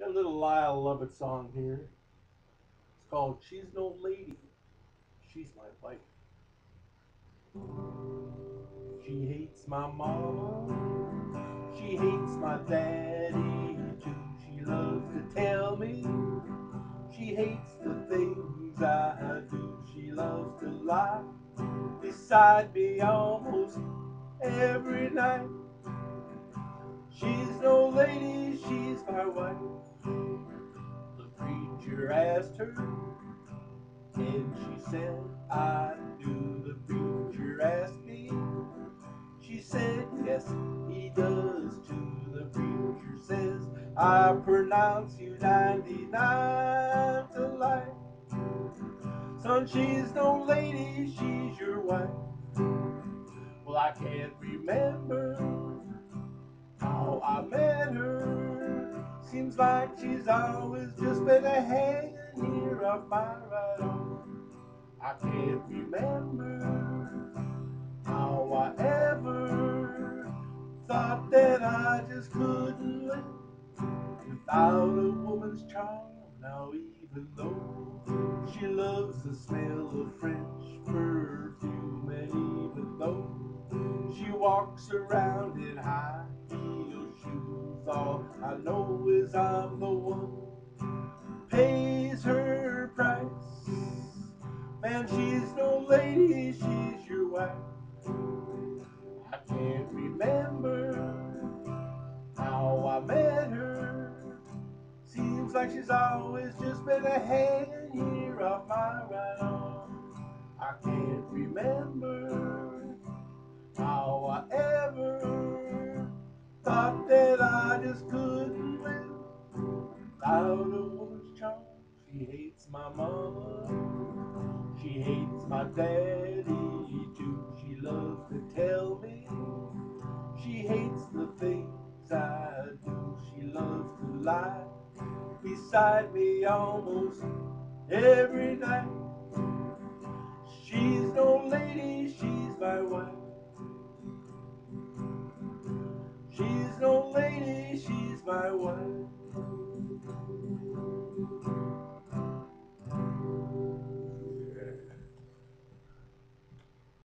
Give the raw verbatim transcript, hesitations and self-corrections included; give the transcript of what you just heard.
a little Lyle Lovett song here. It's called She's No Lady, She's My Wife. She hates my mama, she hates my daddy too. She loves to tell me she hates the things I do. She loves to lie beside me almost every night. She's no lady, she's my wife. The preacher asked her, and she said, I do. The preacher asked me, she said, yes, he does too. The preacher says, I pronounce you ninety-nine to life. Son, she's no lady, she's your wife. Well, I can't remember how I met her. Seems like she's always just been a hanging here off my right arm. I can't remember how I ever thought that I just couldn't live without a woman's charm. Now even though she loves the smell of French perfume, and even though she walks around in high heel shoes, all I know is I'm the one who pays her price. Man, she's no lady, she's your wife. I can't remember how I met her. Seems like she's always just been a hanging here off my right arm. I can't remember how I ever thought that I just couldn't live without a woman's charm. She hates my mama, she hates my daddy too. She loves to tell me she hates the things I do. She loves to lie beside me almost every night. She's no lady, she's my wife. She's no lady, she's my wife.